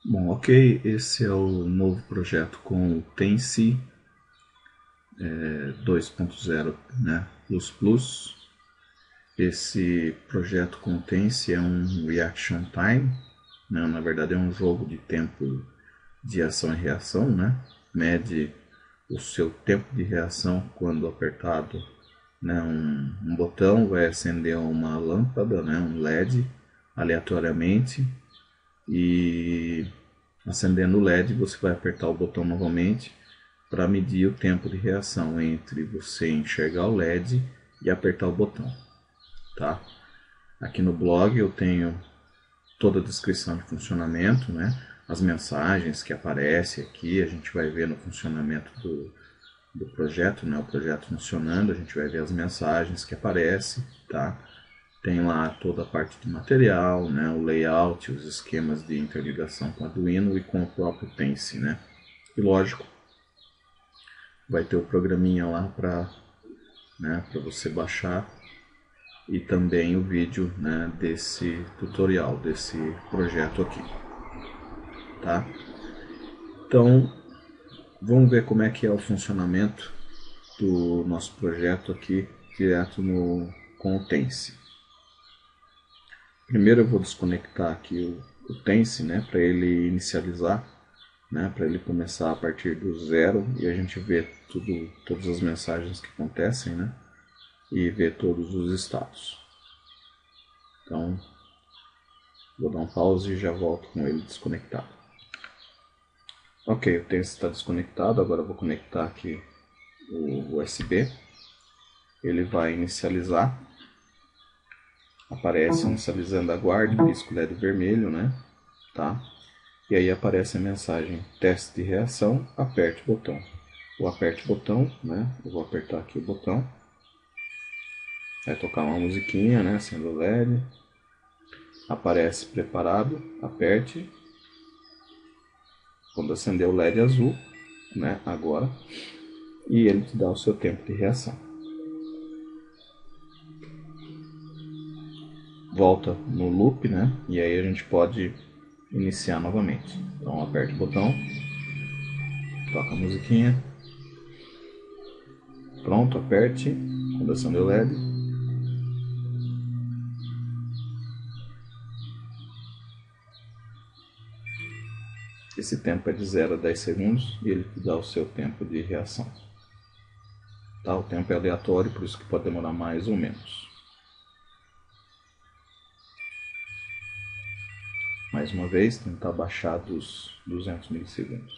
Bom, ok, esse é o novo projeto com o Tense 2.0, né, Plus. Esse projeto com o Tense é um reaction time, né, na verdade é um jogo de tempo de ação e reação, né, mede o seu tempo de reação quando apertado, né, um botão, vai acender uma lâmpada, né, um LED, aleatoriamente, e acendendo o LED você vai apertar o botão novamente para medir o tempo de reação entre você enxergar o LED e apertar o botão, tá? Aqui no blog eu tenho toda a descrição de funcionamento, né? As mensagens que aparecem aqui, a gente vai ver no funcionamento do projeto, né? O projeto funcionando, a gente vai ver as mensagens que aparecem, tá? Tem lá toda a parte de material, né? O layout, os esquemas de interligação com o Arduino e com o próprio Pense, né? E lógico, vai ter o programinha lá para, né, para você baixar e também o vídeo, né, desse tutorial, desse projeto aqui, tá? Então, vamos ver como é que é o funcionamento do nosso projeto aqui direto com o Tense. Primeiro eu vou desconectar aqui o Tense, né, para ele inicializar, né, para ele começar a partir do zero e a gente ver todas as mensagens que acontecem, né, e ver todos os estados. Então, vou dar um pause e já volto com ele desconectado. Ok, o Tense está desconectado, agora eu vou conectar aqui o USB. Ele vai inicializar. Aparece inicializando, aguarde, pisco LED vermelho, né? Tá? E aí aparece a mensagem teste de reação, aperte o botão. Ou aperte o botão, né? Eu vou apertar aqui o botão. Vai tocar uma musiquinha, né? Sendo o LED. Aparece preparado, aperte. Quando acender o LED azul, né? Agora. E ele te dá o seu tempo de reação. Volta no loop, né? E aí a gente pode iniciar novamente. Então aperte o botão, toca a musiquinha. Pronto, aperte. Quando acender o LED. Esse tempo é de 0 a 10 segundos e ele te dá o seu tempo de reação. Tá? O tempo é aleatório, por isso que pode demorar mais ou menos. Mais uma vez, tentar baixar dos 200 milissegundos.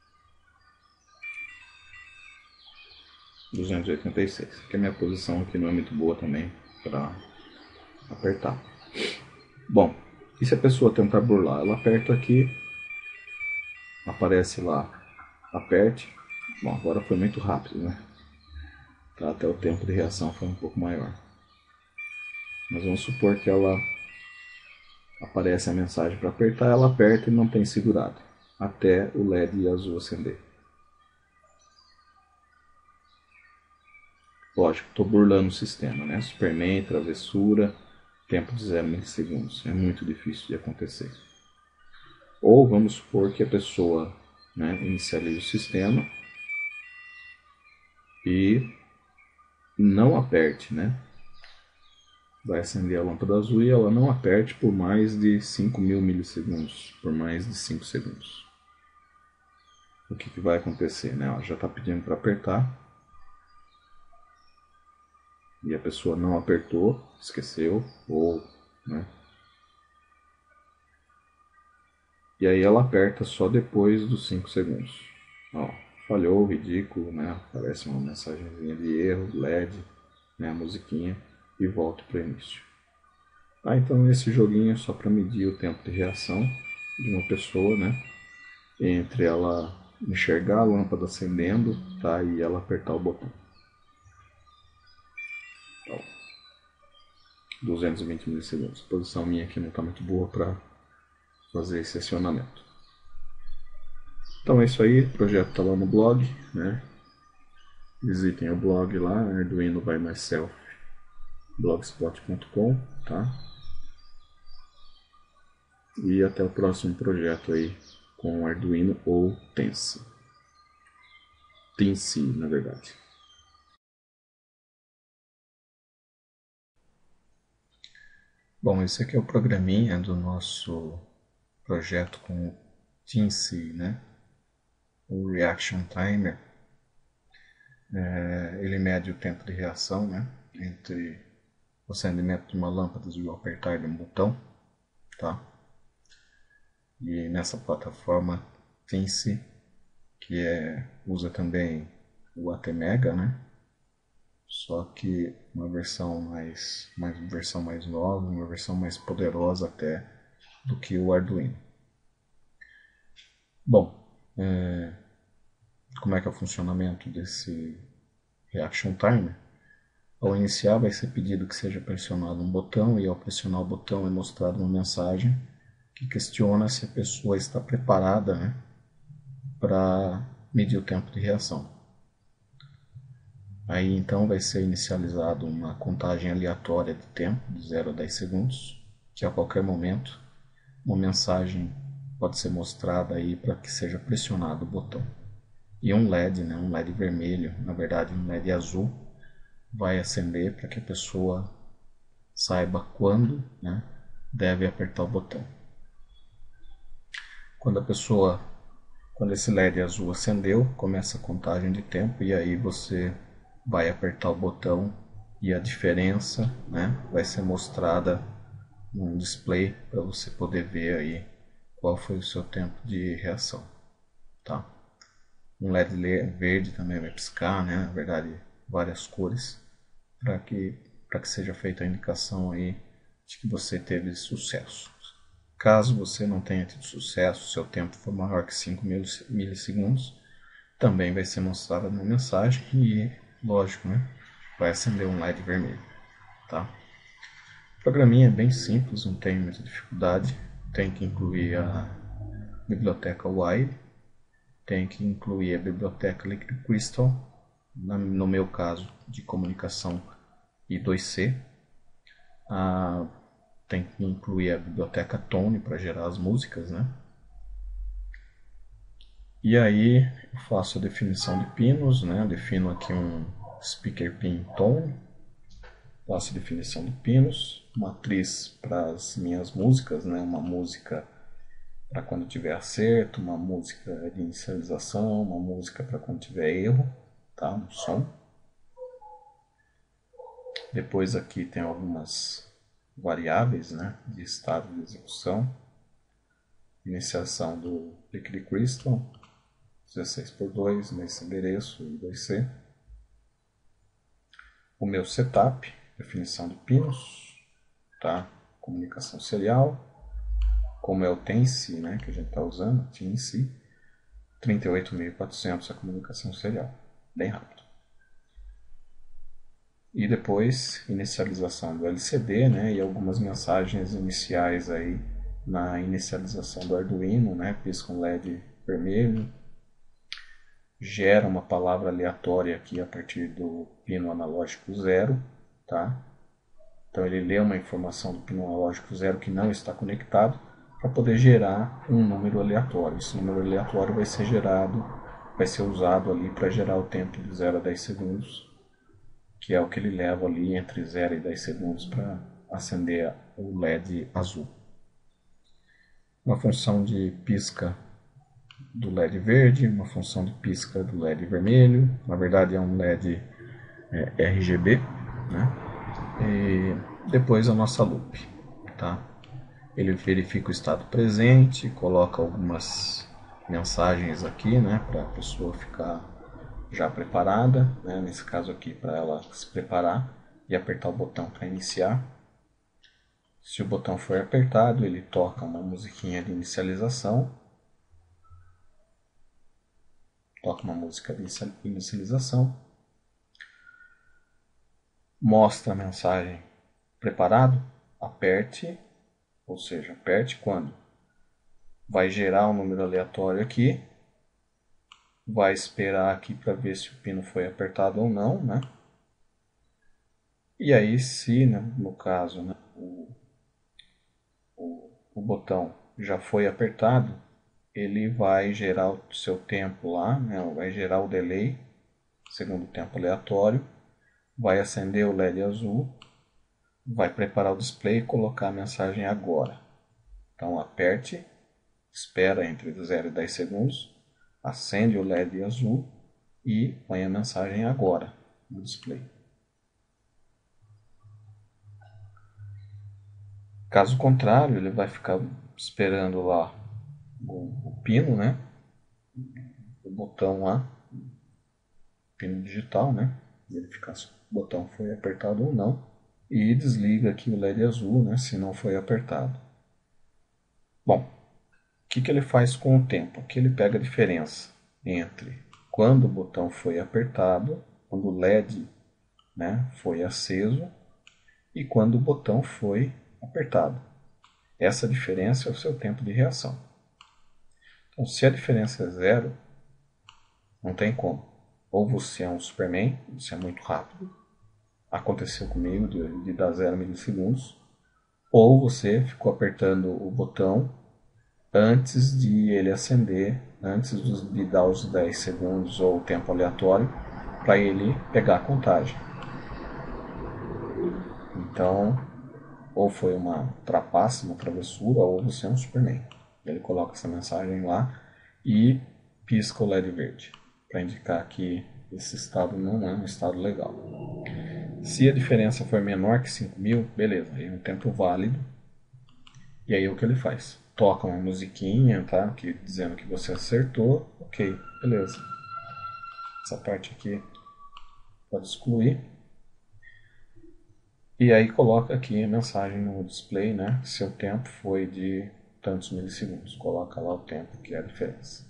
286, que a minha posição aqui não é muito boa também para apertar. Bom, e se a pessoa tentar burlar? Ela aperta aqui, aparece lá, aperte. Bom, agora foi muito rápido, né? Tá, até o tempo de reação foi um pouco maior. Mas vamos supor que ela aparece a mensagem para apertar, ela aperta e mantém segurado até o LED azul acender. Lógico, estou burlando o sistema, né? Superman, travessura, tempo de 0 milissegundos. É muito difícil de acontecer. Ou vamos supor que a pessoa, né, inicialize o sistema e não aperte, né? Vai acender a lâmpada azul e ela não aperte por mais de 5.000 milissegundos, por mais de 5 segundos. O que vai acontecer, né? Ela já está pedindo para apertar e a pessoa não apertou, esqueceu, ou, né? E aí ela aperta só depois dos 5 segundos. Ó, falhou, ridículo, né? Aparece uma mensagenzinha de erro, LED, né? A musiquinha e volta para o início. Tá, então esse joguinho é só para medir o tempo de reação de uma pessoa, né? Entre ela enxergar a lâmpada acendendo, tá? E ela apertar o botão. Então, 220 milissegundos. A posição minha aqui não está muito boa para fazer esse acionamento. Então é isso aí, o projeto está lá no blog, né? Visitem o blog lá, Arduino by Myself, blogspot.com, tá? E até o próximo projeto aí com Arduino ou Tencent. Tencent, na verdade. Bom, esse aqui é o programinha do nosso projeto com o Teensy, né? O Reaction Timer. Ele mede o tempo de reação, né? Entre o acendimento de uma lâmpada e o apertar de um botão, tá? E nessa plataforma Teensy, que usa também o ATmega, né? Só que uma versão mais nova, uma versão mais poderosa até do que o Arduino. Bom, como é que é o funcionamento desse Reaction Timer? Ao iniciar vai ser pedido que seja pressionado um botão e ao pressionar o botão é mostrada uma mensagem que questiona se a pessoa está preparada, né, para medir o tempo de reação. Aí então vai ser inicializado uma contagem aleatória de tempo de 0 a 10 segundos, que a qualquer momento uma mensagem pode ser mostrada aí para que seja pressionado o botão. E um LED, né, um LED vermelho, na verdade um LED azul, vai acender para que a pessoa saiba quando, né, deve apertar o botão. Quando esse LED azul acendeu, começa a contagem de tempo e aí você vai apertar o botão e a diferença, né, vai ser mostrada num display para você poder ver aí qual foi o seu tempo de reação, tá? Um LED verde também vai piscar, né? Na verdade, várias cores para que seja feita a indicação aí de que você teve sucesso. Caso você não tenha tido sucesso, seu tempo for maior que 5 milissegundos, também vai ser mostrada uma mensagem e, lógico, né, vai acender um LED vermelho. Tá? O programinha é bem simples, não tem muita dificuldade. Tem que incluir a biblioteca Wire, tem que incluir a biblioteca Liquid Crystal, no meu caso de comunicação I2C. Tem que incluir a biblioteca Tone para gerar as músicas, né? E aí eu faço a definição de pinos, né? Eu defino aqui um speaker pin tone, faço a definição de pinos, matriz para as minhas músicas, né? Uma música para quando tiver acerto, uma música de inicialização, uma música para quando tiver erro, tá? Um som. Depois aqui tem algumas variáveis, né? De estado de execução. Iniciação do Liquid Crystal, 16x2 nesse endereço I2C. O meu setup, definição de pinos, tá? Comunicação serial, como é o Teensy, né, que a gente está usando, Teensy, 38.400 a comunicação serial, bem rápido. E depois inicialização do LCD, né, e algumas mensagens iniciais aí na inicialização do Arduino, né, pisca um LED vermelho, gera uma palavra aleatória aqui a partir do pino analógico 0, tá? Então ele lê uma informação do pino analógico 0 que não está conectado para poder gerar um número aleatório. Esse número aleatório vai ser usado ali para gerar o tempo de 0 a 10 segundos, que é o que ele leva ali entre 0 e 10 segundos para acender o LED azul. Uma função de pisca do LED verde, uma função de pisca do LED vermelho, na verdade é um LED RGB, né? E depois a nossa loop, tá? Ele verifica o estado presente, coloca algumas mensagens aqui, né, para a pessoa ficar já preparada, né? Nesse caso aqui para ela se preparar e apertar o botão para iniciar. Se o botão for apertado, ele toca uma musiquinha de inicialização. Toca uma música de inicialização. Mostra a mensagem preparado, aperte, ou seja, aperte quando vai gerar um número aleatório aqui, vai esperar aqui para ver se o pino foi apertado ou não, né? E aí se, né, no caso, né, o botão já foi apertado, ele vai gerar o seu tempo lá, né? Vai gerar o delay, segundo tempo aleatório, vai acender o LED azul, vai preparar o display e colocar a mensagem agora. Então aperte, espera entre 0 e 10 segundos, acende o LED azul e põe a mensagem agora no display. Caso contrário, ele vai ficar esperando lá o pino, né? O botão lá, pino digital, né? Verificar se o botão foi apertado ou não. E desliga aqui o LED azul, né? Se não foi apertado. Bom, o que ele faz com o tempo? Aqui ele pega a diferença entre quando o botão foi apertado, quando o LED, né, foi aceso, e quando o botão foi apertado. Essa diferença é o seu tempo de reação. Então, se a diferença é zero, não tem como. Ou você é um Superman, você é muito rápido, aconteceu comigo de dar 0 milissegundos, ou você ficou apertando o botão antes de ele acender, antes de dar os 10 segundos ou o tempo aleatório, para ele pegar a contagem. Então, ou foi uma trapaça, uma travessura, ou você é um Superman. Ele coloca essa mensagem lá e pisca o LED verde, para indicar que esse estado não é um estado legal. Se a diferença for menor que 5.000, beleza, aí é um tempo válido. E aí o que ele faz? Toca uma musiquinha, tá? Dizendo que você acertou, ok, beleza. Essa parte aqui pode excluir. E aí coloca aqui a mensagem no display, né? Seu tempo foi de tantos milissegundos. Coloca lá o tempo, que é a diferença.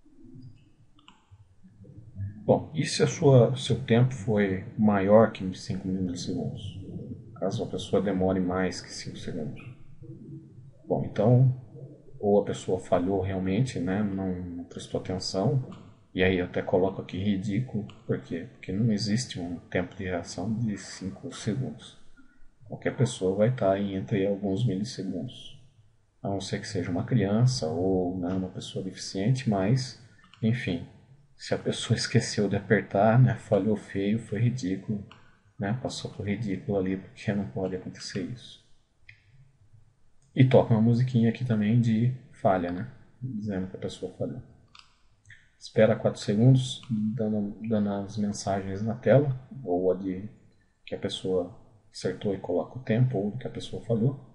Bom, e se seu tempo foi maior que 5 milissegundos? Caso a pessoa demore mais que 5 segundos. Bom, então, ou a pessoa falhou realmente, né? Não prestou atenção. E aí eu até coloco aqui ridículo. Por quê? Porque não existe um tempo de reação de 5 segundos. Qualquer pessoa vai estar entre alguns milissegundos. A não ser que seja uma criança ou, né, uma pessoa deficiente, mas, enfim, se a pessoa esqueceu de apertar, né, falhou feio, foi ridículo, né, passou por ridículo ali, porque não pode acontecer isso. E toca uma musiquinha aqui também de falha, né, dizendo que a pessoa falhou. Espera 4 segundos, dando as mensagens na tela, ou a de que a pessoa acertou e coloca o tempo, ou que a pessoa falhou.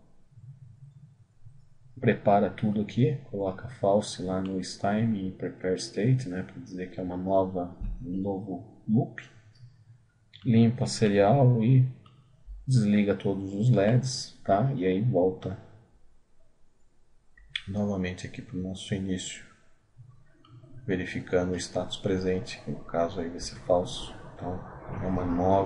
Prepara tudo aqui, coloca false lá no time e prepare state, né, para dizer que é um novo loop. Limpa serial e desliga todos os LEDs, tá? E aí volta novamente aqui para o nosso início, verificando o status presente, que no caso aí vai ser falso. Então é uma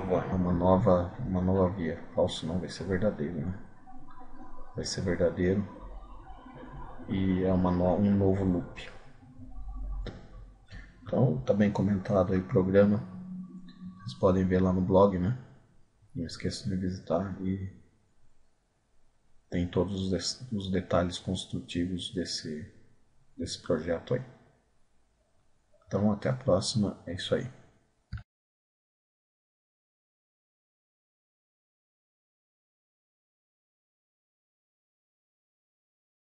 nova via. Falso não, vai ser verdadeiro, né? Vai ser verdadeiro e é um novo loop. Então tá bem comentado aí o programa. Vocês podem ver lá no blog, né? Não esqueçam de visitar e tem todos os detalhes construtivos desse projeto aí. Então até a próxima, é isso aí.